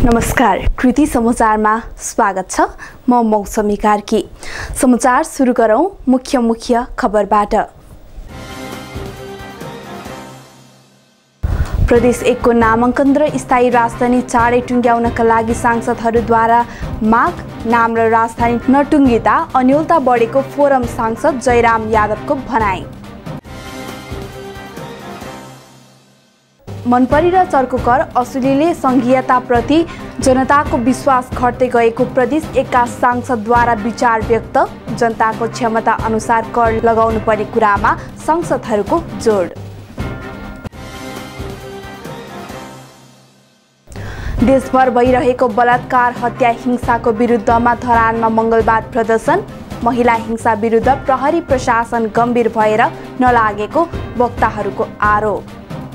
नमस्कार, कृति समाचारमा स्वागत छ। म मौसमी कार्की। समाचार सुरु गरौं मुख्य खबरबाट। प्रदेश 1 को नामाङ्कन र स्थायी राजधानी चाँडै टुङ्ग्याउनका लागि सांसदहरूद्वारा माग। नाम र राजधानी नटुङ्गिँदा अन्योलता बढेको फोरम सांसद जयराम यादवको भनाई। मनपरी र चर्को कर असुलीले संघीयताप्रति जनताको विश्वास घट्दै गएको प्रदेश 1 का सांसदद्वारा विचार व्यक्त। जनताको क्षमता अनुसार कर लगाउनु पर्ने कुरामा सांसदहरूको जोड। देशभर भइरहेको बलात्कार हत्या हिंसाको विरुद्धमा धरानमा मंगलबार प्रदर्शन। महिला हिंसा विरुद्ध प्रहरी प्रशासन गम्भीर भएर नलागेको वक्ताहरूको आरोप।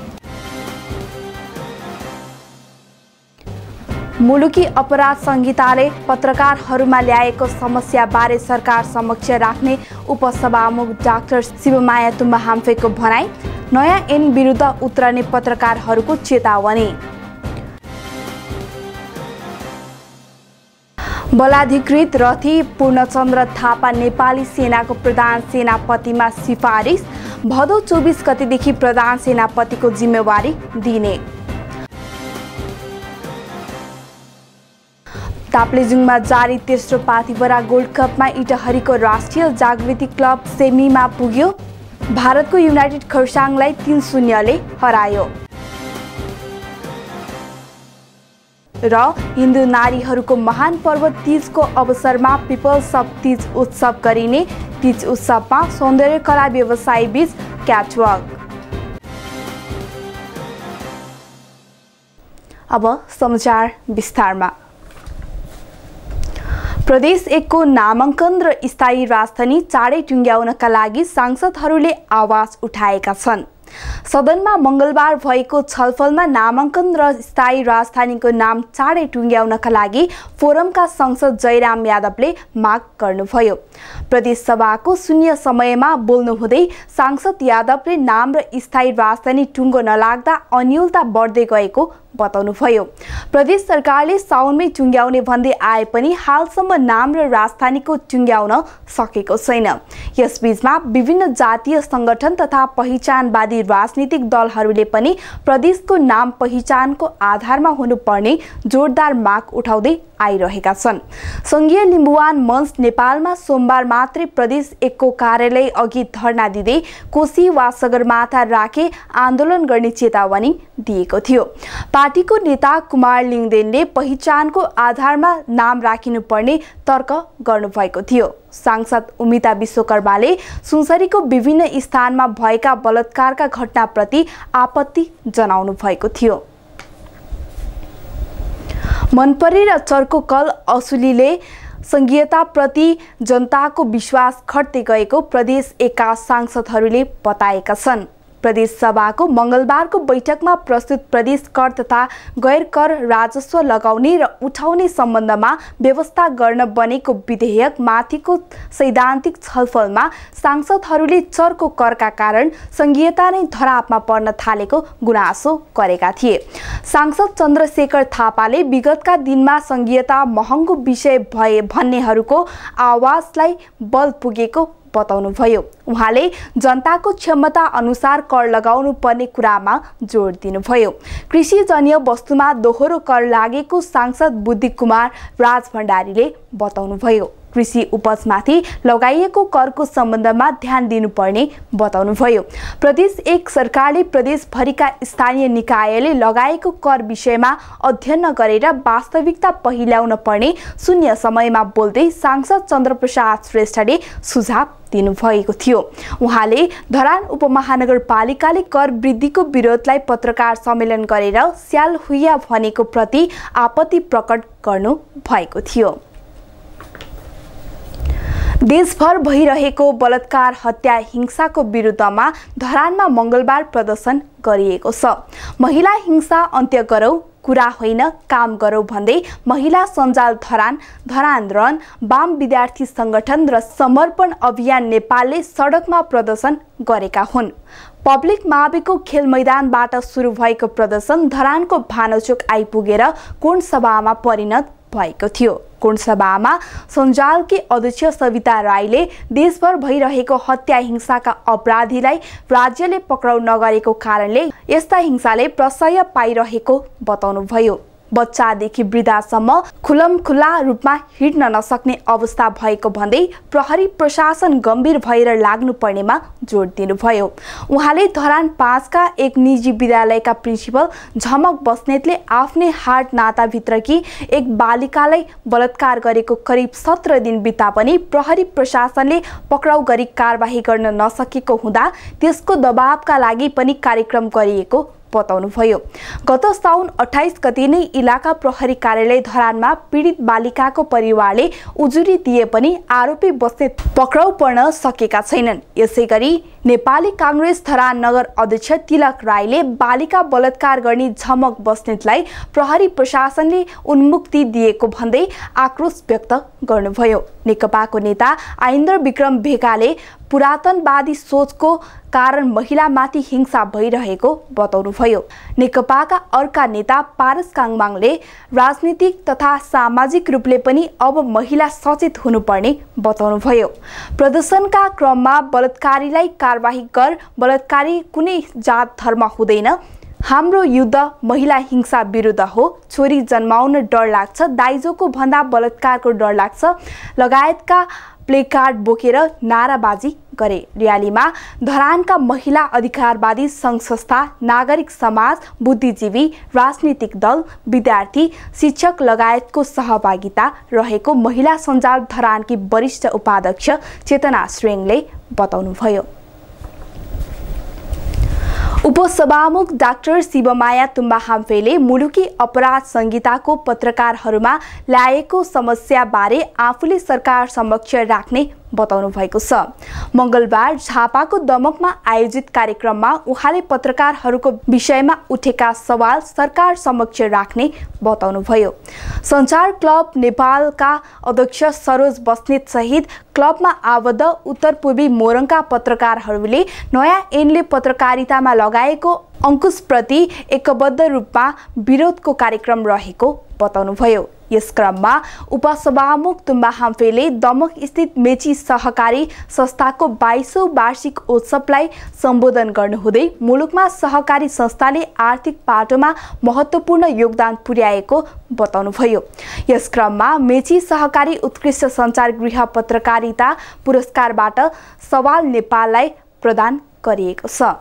मुलुकी अपराध संहिताले पत्रकारहरूमा ल्याएको समस्याबारे सरकार समक्ष राख्ने उपसभामुख डाक्टर शिवमाया तुम्बा हाम्फेको भनाई। नयाँ ऐन विरुद्ध उत्रने पत्रकारहरूको चेतावनी। बलाधिकृत रथी पूर्णचन्द्र थापा नेपाली सेनाको प्रधान सेनापतिमा सिफारिस। भदौ 24 गतेदेखि प्रधान सेनापतिको जिम्मेवारी दिने। ताप्लेजुङमा जारी तेस्रो पाथिभरा गोल्ड कपमा इटहरीको राष्ट्रिय जागृति क्लब सेमीमा पुग्यो। भारतको युनाइटेड खरसाङलाई 3-0 ले हरायो। र हिन्दू नारीहरूको महान पर्व तीजको अवसरमा पिपल्स अफ तीज उत्सव गरिने। तीज उत्सवमा सौन्दर्य कला व्यवसायी बीच क्याटवक। अब समाचार विस्तारमा। प्रदेश 1 को नामाङ्कन र स्थायी राजधानी चाँडै टुङ्ग्याउनका लागि सांसदहरूले आवाज उठाएका छन्। सदनमा मंगलबार भएको छलफलमा नामाङ्कन र स्थायी राजधानीको नाम चाँडै टुङ्ग्याउनका लागि फोरमका सांसद जयराम यादवले माग गर्नुभयो। प्रदेश सभाको शून्य समयमा बोल्नुहुँदै सांसद यादवले नाम र स्थायी राजधानी टुङ्गो नलाग्दा अन्योलता बढ्दै गएको बताउनुभयो। प्रदेश सरकारले साउनमै टुङ्ग्याउने भन्दै आए पनि हालसम्म नाम र राजधानीको टुङ्ग्याउन सकेको छैन। यसबीचमा विभिन्न जातीय संगठन तथा पहिचानवादी राजनीतिक दलहरूले पनि प्रदेशको नाम पहिचानको आधारमा हुनुपर्ने जोरदार माग उठाउँदै आइरहेका छन्। संघीय लिम्बुवान मञ्च नेपालमा सोमबार मात्रै प्रदेश 1 को कार्यालय अघि धरना दिँदै कोशी वा सगरमाथा राखे आन्दोलन गर्ने चेतावनी दिएको थियो। पार्टीको नेता कुमार लिङदेनले पहिचानको आधारमा नाम राखिनुपर्ने तर्क गर्नुभएको थियो। सांसद उमिता विश्वकर्माले सुनसरीको विभिन्न स्थानमा भएका बलात्कारका घटनाप्रति आपत्ति जनाउनु भएको थियो। मनपरी र चर्को कल असुलीले संघीयताप्रति जनताको विश्वास घट्दै गएको प्रदेश 1 का सांसदहरूले बताएका छन्। प्रदेश सभाको मंगलबारको बैठकमा प्रस्तुत प्रदेश कर तथा गैर कर राजस्व लगाउने र उठाउने सम्बन्धमा व्यवस्था गर्न बनेको विधेयक माथिको सैद्धान्तिक छलफलमा सांसदहरूले चर्को करका कारण संघीयता नै धरापमा पर्न थालेको गुनासो गरेका थिए। सांसद चन्द्रशेखर थापाले विगतका दिनमा संघीयता महँगो विषय भए भन्नेहरूको आवाजलाई बल पुगेको बताउनुभयो। उहाँले जनताको क्षमता अनुसार कर लगाउनु पर्ने कुरामा जोड दिनुभयो। कृषिजन्य वस्तुमा दोहोरो कर लागेको सांसद बुद्धि कुमार राजभण्डारीले बताउनुभयो। कृषि उपजमाथि लगाइएको करको सम्बन्धमा ध्यान दिनुपर्ने बताउनुभयो। प्रदेश 1 सरकारले प्रदेशभरिका स्थानीय निकायले लगाएको कर विषयमा अध्ययन गरेर वास्तविकता पहिल्याउन पर्ने शून्य समयमा बोल्दै सांसद चन्द्रप्रसाद श्रेष्ठले सुझाव दिनुभएको थियो। उहाँले धरान उपमहानगरपालिकाले कर वृद्धिको विरोधलाई पत्रकार सम्मेलन गरेर स्याल हुइया भनेको प्रति आपत्ति प्रकट गर्नु भएको थियो। देशभर भइरहेको बलात्कार हत्या हिंसाको विरुद्धमा धरानमा मंगलबार प्रदर्शन गरिएको छ। महिला हिंसा अन्त्य गरौं, कुरा होइन काम गरौं भन्दै महिला सञ्जाल धरान रन, वाम विद्यार्थी संगठन र समर्पण अभियान नेपालले सडकमा प्रदर्शन गरेका हुन्। पब्लिक माविको खेल मैदानबाट सुरु भएको प्रदर्शन धरानको भानुचोक आइपुगेर कोणसभामा परिणत भएको थियो। कोणसभामा सञ्जालकी अध्यक्ष सविता राईले देशभर भइरहेको हत्या हिंसाका अपराधीलाई राज्यले पक्राउ नगरेको कारणले यस्ता हिंसाले प्रशय पाइरहेको बताउनुभयो। बच्चादेखि वृद्धासम्म खुलमखुल्ला रूपमा हिँड्न नसक्ने अवस्था भएको भन्दै प्रहरी प्रशासन गम्भीर भएर लाग्नुपर्नेमा जोड दिनुभयो। उहाँले धरान 5 का एक निजी विद्यालयका प्रिन्सिपल झमक बस्नेतले आफ्नै हाट नाताभित्रकी एक बालिकालाई बलात्कार गरेको करिब 17 दिन बिता पनि प्रहरी प्रशासनले पक्राउ गरी कारबाही गर्न नसकेको हुँदा त्यसको दबावका लागि पनि कार्यक्रम गरिएको बताउनुभयो। गत साउन 28 गते नै इलाका प्रहरी कार्यालय धरानमा पीडित बालिकाको परिवारले उजुरी दिए पनि आरोपी बस्नेत पक्राउ पर्न सकेका छैनन्। यसैगरी नेपाली कांग्रेस धरान नगर अध्यक्ष तिलक राईले बालिका बलात्कार गर्ने झमक बस्नेतलाई प्रहरी प्रशासनले उन्मुक्ति दिएको भन्दै आक्रोश व्यक्त गर्नुभयो। नेकपाको नेता आइन्द्र विक्रम भेकाले पुरातनवादी सोचको कारण महिलामाथि हिंसा भइरहेको बताउनुभयो। नेकपाका अर्का नेता पारस काङमाङले राजनीतिक तथा सामाजिक रूपले पनि अब महिला सचेत हुनुपर्ने बताउनुभयो। प्रदर्शनका क्रममा बलात्कारीलाई कारबाही गर, बलात्कारी कुनै जात धर्म हुँदैन, हाम्रो युद्ध महिला हिंसा विरुद्ध हो, छोरी जन्माउन डर लाग्छ, दाइजोको भन्दा बलात्कारको डर लाग्छ लगायतका प्लेकार्ड बोकेर नाराबाजी गरे। र्यालीमा धरानका महिला अधिकारवादी सङ्घ संस्था, नागरिक समाज, बुद्धिजीवी, राजनीतिक दल, विद्यार्थी, शिक्षक लगायतको सहभागिता रहेको महिला सञ्जाल धरानकी वरिष्ठ उपाध्यक्ष चेतना श्रेङले बताउनुभयो। उपसभामुख डाक्टर शिवमाया तुम्बा हाम्फेले मुलुकी अपराध संहिताको पत्रकारहरूमा ल्याएको समस्याबारे आफूले सरकार समक्ष राख्ने बताउनु भएको छ। मंगलबार झापाको दमकमा आयोजित कार्यक्रममा उहाँले पत्रकारहरूको विषयमा उठेका सवाल सरकार समक्ष राख्ने बताउनुभयो। सञ्चार क्लब नेपालका अध्यक्ष सरोज बस्नेत सहित क्लबमा आबद्ध उत्तर पूर्वी मोरङका पत्रकारहरूले नयाँ ऐनले पत्रकारितामा लगाएको अंकुशप्रति एकबद्ध रूपमा विरोधको कार्यक्रम रहेको बताउनुभयो। यस क्रममा उपसभामुख तुम्बा हाम्फेले दमक स्थित मेची सहकारी संस्थाको 22औं वार्षिक उत्सवलाई सम्बोधन गर्नुहुँदै मुलुकमा सहकारी संस्थाले आर्थिक पाटोमा महत्त्वपूर्ण योगदान पुर्याएको बताउनुभयो। यस क्रममा मेची सहकारी उत्कृष्ट सञ्चार गृह पत्रकारिता पुरस्कारबाट सवाल नेपाललाई प्रदान गरिएको छ।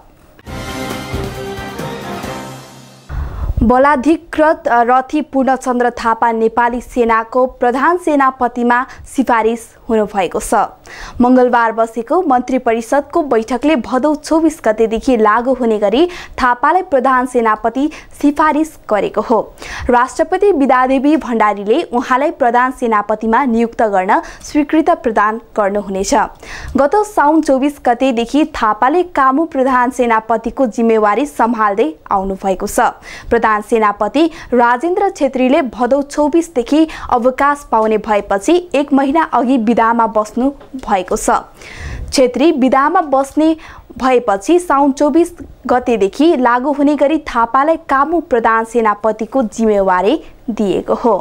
बलाधिकृत रथी पूर्णचन्द्र थापा नेपाली सेनाको प्रधान सेनापतिमा सिफारिस हुनुभएको छ। मंगलबार बसेको मन्त्री परिषदको बैठकले भदौ 24 गतेदेखि लागू हुने गरी थापालाई प्रधान सेनापति सिफारिस गरेको हो। राष्ट्रपति विद्यादेवी भण्डारीले उहाँलाई प्रधान सेनापतिमा नियुक्त गर्न स्वीकृति प्रदान गर्नुहुनेछ। गत साउन 24 गतेदेखि थापाले कामु प्रधान सेनापतिको जिम्मेवारी सम्हाल्दै आउनु भएको छ। प्रधान सेनापति राजेन्द्र छेत्रीले भदौ 24 देखि अवकाश पाउने भएपछि 1 महिना अघि विदामा बस्नु भएको छ। छेत्री विदामा बस्ने भएपछि साउन 24 गतेदेखि लागू हुने गरी थापालाई कामु प्रधान सेनापतिको जिम्मेवारी दिएको हो।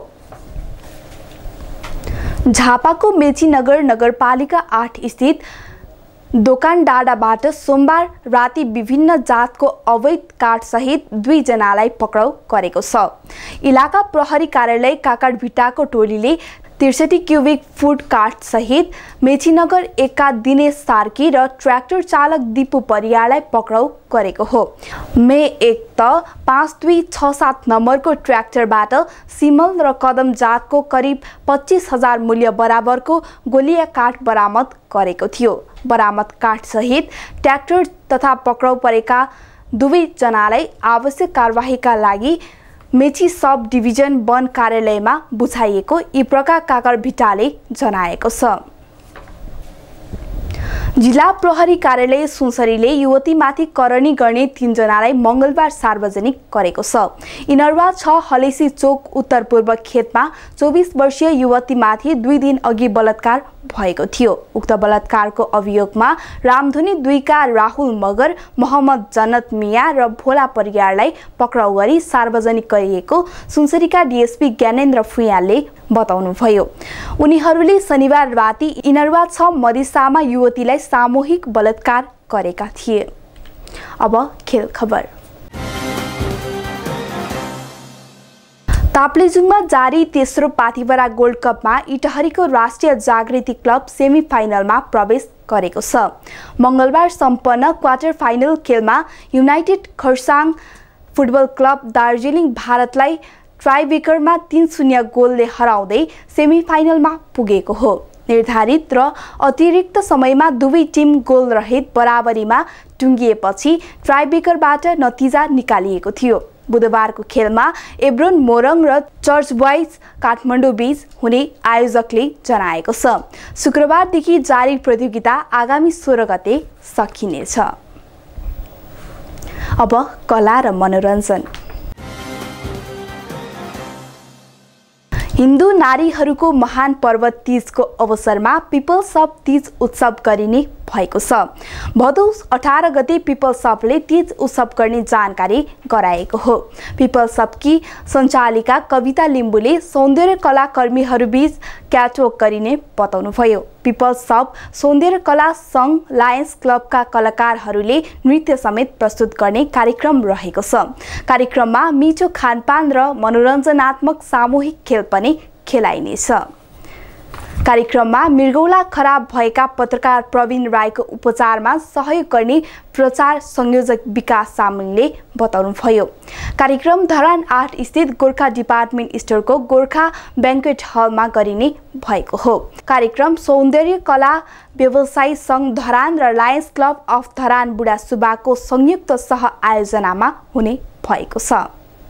झापाको मेचीनगर नगरपालिका 8 स्थित दोकान डाँडाबाट सोमबार राति विभिन्न जातको अवैध काठ सहित 2 जनालाई पक्राउ गरेको छ। इलाका प्रहरी कार्यालय काकडभिट्टाको टोलीले 63 क्युबिक फुट काठ सहित मेचीनगर 1 का दिनेश सार्की र ट्र्याक्टर चालक दिपु परियारलाई पक्राउ गरेको हो। मे 1 त 5267 नम्बरको ट्र्याक्टरबाट सिमल र कदम जातको करिब 25,000 मूल्य बराबरको गोलिया काठ बरामद गरेको थियो। बरामद काठ सहित ट्र्याक्टर तथा पक्राउ परेका 2 जनालाई आवश्यक कारबाहीका लागि मेची सब डिभिजन वन कार्यालयमा बुझाइएको इप्रका काकडभिट्टाले जनाएको छ। जिल्ला प्रहरी कार्यालय सुनसरीले युवतीमाथि करणी गर्ने 3 जनालाई मंगलबार सार्वजनिक गरेको छ। इनरवा 6 हलेसी चोक उत्तर पूर्व खेतमा 24 वर्षीय युवतीमाथि 2 दिन अघि बलात्कार भएको थियो। उक्त बलात्कारको अभियोगमा रामधुनी 2 का राहुल मगर, मोहम्मद जन्नत मिया र भोला परियारलाई पक्राउ गरी सार्वजनिक गरिएको सुनसरीका डीएसपी ज्ञानेन्द्र फुयालले बताउनुभयो। उनीहरूले शनिबार राति इनरवा 6 मदिसामा युवतीलाई सामूहिक बलात्कार गरेका थिए। अब खेल खबर। ताप्लेजुङमा जारी तेस्रो पाथिभरा गोल्ड कपमा इटहरीको राष्ट्रिय जागृति क्लब सेमी फाइनलमा प्रवेश गरेको छ। मंगलबार सम्पन्न क्वार्टर फाइनल खेलमा United Kurseong football club Darjeeling भारतलाई ट्राइब्रेकरमा 3-0 गोलले हराउँदै सेमी फाइनलमा पुगेको हो। निर्धारित र अतिरिक्त समयमा दुवै टिम गोल रहित बराबरीमा टुङ्गिएपछि ट्राइब्रेकरबाट नतिजा निकालिएको थियो। बुधबारको खेलमा एब्रोन मोरङ र चर्च बॉयज काठमाडौँ बीच हुने आयोजकले जनाएको छ। शुक्रबारदेखि जारी प्रतियोगिता आगामी 16 गते सकिनेछ। अब कला र मनोरञ्जन। हिन्दू नारीहरूको महान पर्व तीजको अवसरमा पिपल्स अफ तीज उत्सव गरिने भएको छ। भदौ 18 गते पिपल्स अफले तीज उत्सव गर्ने जानकारी गराएको हो। पिपल्स अफकी सञ्चालिका कविता लिम्बुले सौन्दर्य कला कर्मीहरूबीच क्याटवक गरिने बताउनुभयो। पिपल्स अफ सौन्दर्य कला सङ्घ लायन्स क्लबका कलाकारहरूले नृत्य समेत प्रस्तुत गर्ने कार्यक्रम रहेको छ। कार्यक्रममा मिठो खानपान र मनोरञ्जनात्मक सामूहिक खेल पनि खेलाइनेछ। कार्यक्रममा मृगौला खराब भएका पत्रकार प्रवीण राईको उपचारमा सहयोग गर्ने प्रचार संयोजक विकास सामुङले बताउनुभयो। कार्यक्रम धरान 8 स्थित गोर्खा डिपार्टमेन्ट स्टोरको गोर्खा ब्याङ्क्वेट हलमा गरिने भएको हो। कार्यक्रम सौन्दर्य कला व्यवसायी सङ्घ धरान र लायन्स क्लब अफ धरान बुढासुब्बाको संयुक्त सह आयोजनामा हुने भएको छ।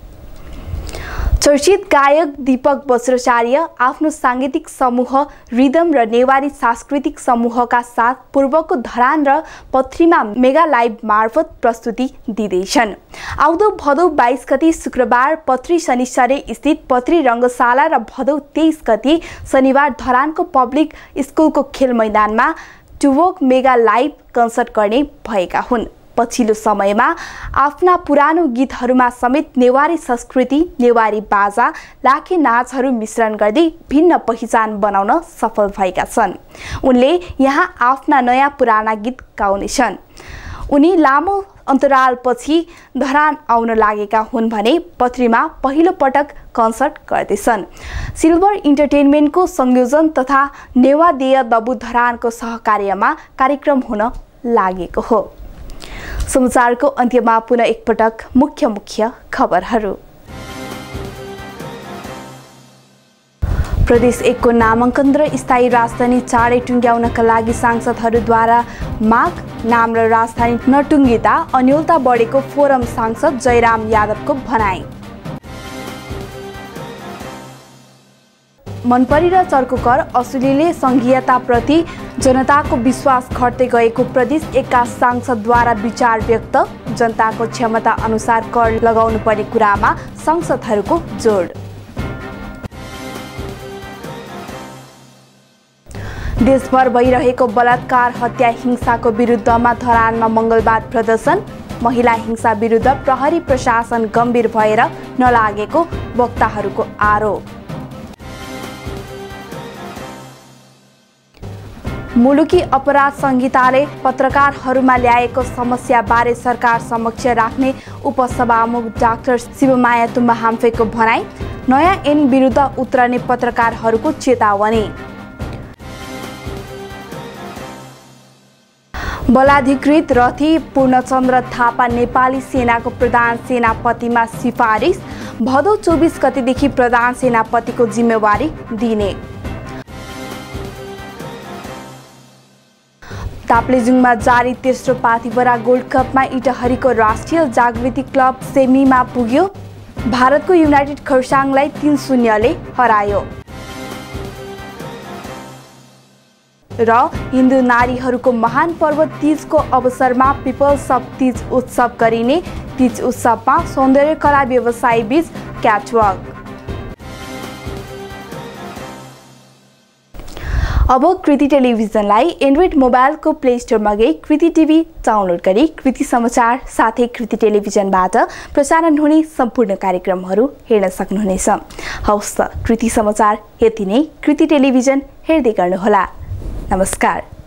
चर्चित गायक दीपक वज्राचार्य आफ्नो सांगीतिक समूह रिदम र नेवारी सांस्कृतिक समूहका साथ पूर्वको धरान र पथरीमा मेगा लाइभ मार्फत प्रस्तुति दिँदैछन्। आउँदो भदौ 22 गते शुक्रबार पथरी शनिश्चरी स्थित पथरी रङ्गशाला र भदौ 23 गते शनिबार धरानको पब्लिक स्कुलको खेल मैदानमा टुवोक मेगा लाइभ कन्सर्ट गर्ने भएका हुन्। पछिल्लो समयमा आफ्ना पुरानो गीतहरूमा समेत नेवारी संस्कृति, नेवारी बाजा, लाखे नाचहरू मिश्रण गर्दै भिन्न पहिचान बनाउन सफल भएका छन्। उनले यहाँ आफ्ना नयाँ पुराना गीत गाउनेछन्। उनी लामो अन्तरालपछि धरान आउन लागेका हुन् भने पथरीमा पहिलो पटक कन्सर्ट गर्दैछन्। सिल्भर इन्टरटेनमेन्टको संयोजन तथा नेवादेय दबु धरानको सहकार्यमा कार्यक्रम हुन लागेको हो। समाचारको अन्त्यमा पुनः एकपटक मुख्य खबरहरू। प्रदेश 1 को नामाङ्कन र स्थायी राजधानी चाँडै टुङ्ग्याउनका लागि सांसदहरूद्वारा माग। नाम र राजधानी नटुङ्गिँदा अन्योलता बढेको फोरम सांसद जयराम यादवको भनाई। मनपरी र चर्को कर असुलीले संघीयताप्रति जनताको विश्वास घट्दै गएको प्रदेश 1 का सांसदद्वारा विचार व्यक्त। जनताको क्षमता अनुसार कर लगाउनु पर्ने कुरामा सांसदहरूको जोड। देशभर भइरहेको बलात्कार हत्या हिंसाको विरुद्धमा धरानमा मंगलबार प्रदर्शन। महिला हिंसा विरुद्ध प्रहरी प्रशासन गम्भीर भएर नलागेको वक्ताहरूको आरोप। मुलुकी अपराध संहिताले पत्रकारहरूमा ल्याएको समस्याबारे सरकार समक्ष राख्ने उपसभामुख डाक्टर शिवमाया तुम्बा हाम्फेको भनाई। नयाँ ऐन विरुद्ध उत्रने पत्रकारहरूको चेतावनी। बलाधिकृत रथी पूर्णचन्द्र थापा नेपाली सेनाको प्रधान सेनापतिमा सिफारिस। भदौ 24 गतेदेखि प्रधान सेनापतिको जिम्मेवारी दिने। ताप्लेजुङमा जारी तेस्रो पाथिभरा गोल्ड कपमा इटहरीको राष्ट्रिय जागृति क्लब सेमीमा पुग्यो। भारतको युनाइटेड खरसाङलाई 3-0 ले हरायो। र हिन्दू नारीहरूको महान पर्व तीजको अवसरमा पिपल्स अफ तीज उत्सव गरिने। तीज उत्सवमा सौन्दर्य कला व्यवसायी बीच क्याटवक। अब कृति टेलिभिजनलाई एन्ड्रोइड मोबाइलको प्ले स्टोरमा गई कृति टिभी डाउनलोड गरी कृति समाचार साथै कृति टेलिभिजनबाट प्रसारण हुने सम्पूर्ण कार्यक्रमहरू हेर्न सक्नुहुनेछ। हवस् त, कृति समाचार यति नै। कृति टेलिभिजन हेर्दै गर्नुहोला। नमस्कार।